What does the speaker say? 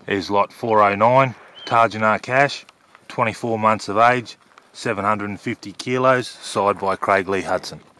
is lot 409, Targenar Cash, 24 months of age, 750 kilos, signed by Craig Lee Hudson.